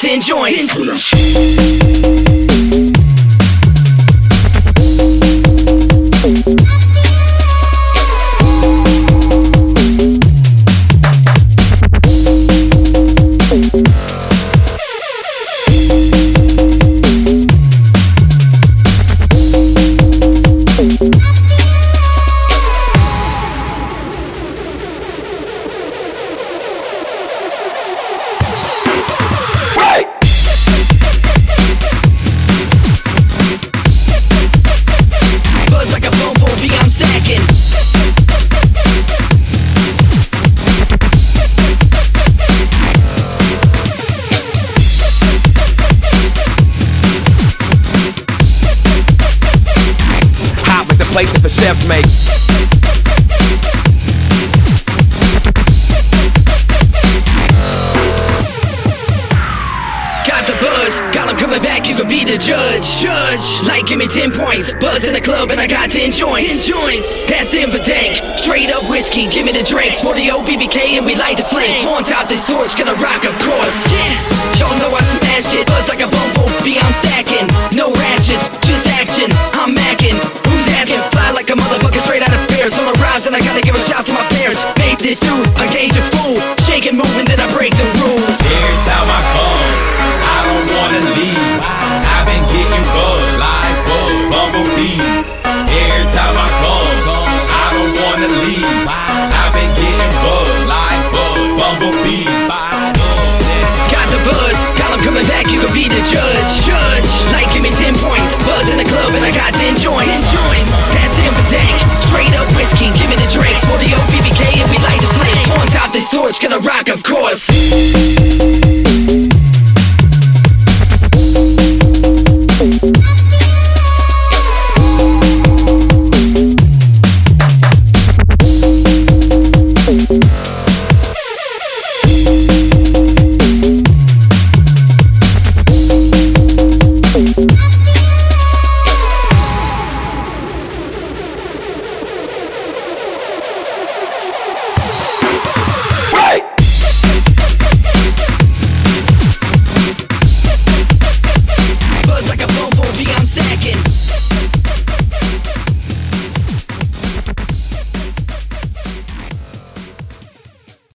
10 joints. Plate that the chefs make. Got the buzz, got him coming back, you could be the judge. Like give me 10 points, buzz in the club and I got 10 joints. That's the Dank, straight up whiskey, give me the drinks. More the OBBK and we light the flame. On top this torch, gonna rock of course. Yeah, y'all know I smash it, buzz like a bumblebee, I'm stacking. No ratchets, just action, I'm macking. Who's asking? Fly like a motherfucker straight out of Bears. On the rise and I gotta give a shout to my parents. Made this dude, engage a fool. Shake and move and then I break the rules. Every time I come, I don't wanna leave. I've been getting buzzed like bumblebees. Every time I come, I don't wanna leave. I've been getting buzzed like bumblebees. Got the buzz, got him coming back, you could be the judge. Like give me 10 points, buzz in the club and I got 10 joints. That's the Dank, straight up whiskey, give me the drinks. More the OBBK and we light the flame. On top this torch, gonna rock of course.